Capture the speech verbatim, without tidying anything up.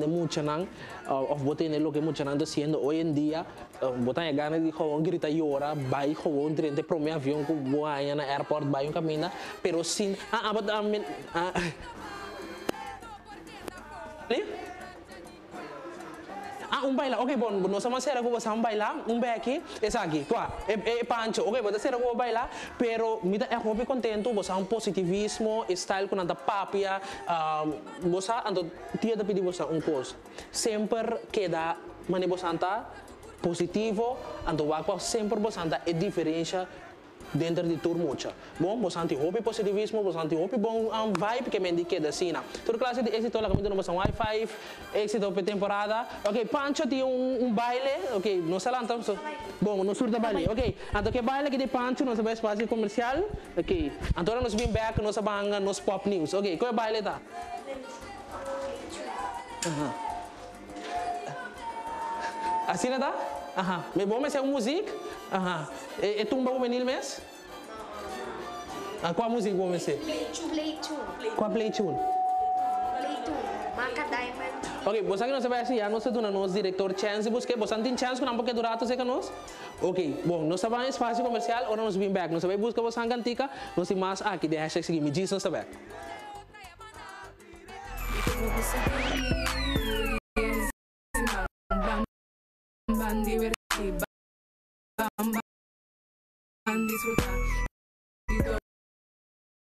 de mucho nan of boten lo que mucho nan haciendo hoy en día botan ganas de gewoon grita llora vai gewoon de prome avião com voa na airport vai um caminho pero sin ah but ah Ah, un baila, ok, bom, não somos sera que você baila, um beque, esse aqui, tua, é, é pancho, ok, você sera que baila, pero me dá é muito contento, você um positivismo, style com anda papia, você ando dia de pedir você um coisa, sempre queda, mas você anda positivo, ando vai sempre você anda é diferença dentro de tudo muito. Bom, você anti hobby positivismo, você anti hobby bom um vibe que me indica da cena. Toda classe de êxito lá comigo não você um Wi-Fi, êxito para temporada. Ok, Pancho tem um, um baile, ok, não sei lá então. Bom, não surta baile, ok. Então que baile que de Pancho não sabe espaço comercial, ok. Então nós vim back nós banga nos pop news, ok. Qual é baile tá? Aham. Assim não tá? Aham. Me bom mas é uma música? Aham. E, e tumba o menino mesmo? Ah, qual a música vou ser? Play tune, play tune. Qual play tune? Play tune, marca Diamond. Ok, você que não sabe assim, já nós temos nosso diretor chance, porque você tem chance que não pode durar até nós? Ok, bom, nós sabemos espaço comercial, agora nós vim back, nós sabemos buscar você em cantica, nós temos mais aqui de hashtag seguir, me diz não sabe. Van divertir, van, van disfrutar.